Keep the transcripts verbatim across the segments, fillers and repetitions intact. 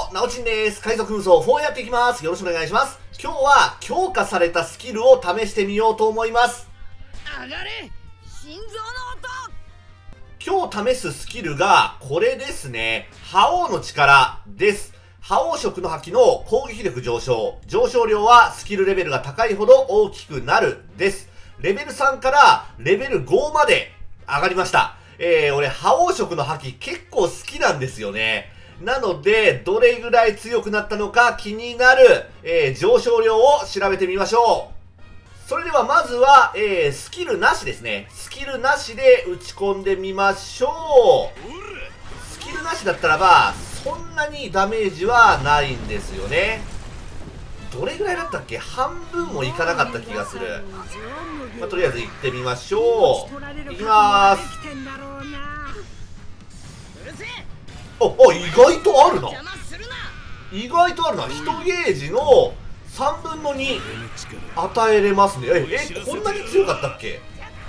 も、なおちんです。海賊紛争フォーやっていきます。よろしくお願いします。今日は強化されたスキルを試してみようと思います。 上がれ心臓の音。 今日試すスキルがこれですね。覇王の力です。覇王色の覇気の攻撃力上昇。上昇量はスキルレベルが高いほど大きくなるです。レベルさんからレベルごまで上がりました。えー、俺、覇王色の覇気結構好きなんですよね。なので、どれぐらい強くなったのか気になる、えー、上昇量を調べてみましょう。それではまずは、えー、スキルなしですね。スキルなしで打ち込んでみましょう。スキルなしだったらば、そんなにダメージはないんですよね。どれぐらいだったっけ？半分もいかなかった気がする。まあ、とりあえず行ってみましょう。行きまーす。お、お、意外とあるな。意外とあるな。いちゲージのさんぶんのに与えれますね。え、え、こんなに強かったっけ？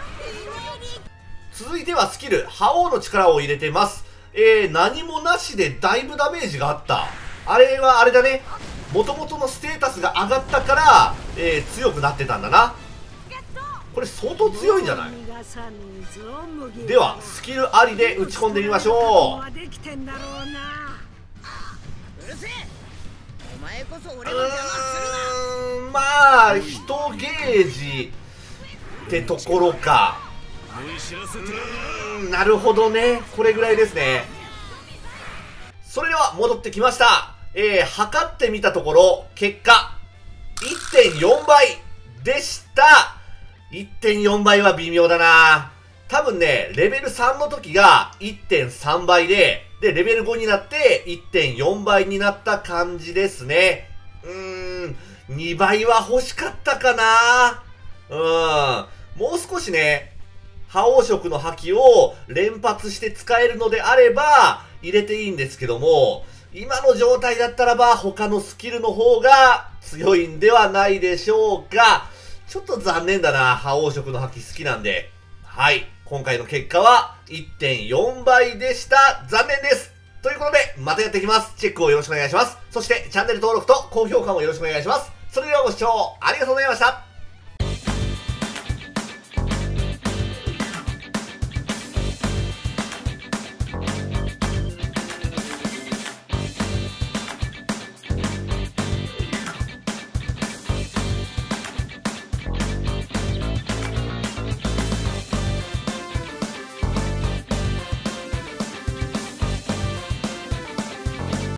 続いてはスキル、覇王の力を入れてます。えー、何もなしでだいぶダメージがあった。あれはあれだね。元々のステータスが上がったから、えー、強くなってたんだな。これ相当強いんじゃない？ではスキルありで打ち込んでみましょう。うーん、まあいちゲージってところか。うーん、なるほどね。これぐらいですね。それでは戻ってきました。えー、測ってみたところ、結果、いってんよんばいでした。いってんよんばいは微妙だな。多分ね、レベルさんの時が いってんさんばいで、で、レベルごになって いってんよんばいになった感じですね。うーん、にばいは欲しかったかな。うーん、もう少しね、覇王色の覇気を連発して使えるのであれば、入れていいんですけども、今の状態だったらば他のスキルの方が強いんではないでしょうか。ちょっと残念だな。覇王色の覇気好きなんで。はい。今回の結果は いってんよんばいでした。残念です。ということで、またやっていきます。チェックをよろしくお願いします。そしてチャンネル登録と高評価もよろしくお願いします。それではご視聴ありがとうございました。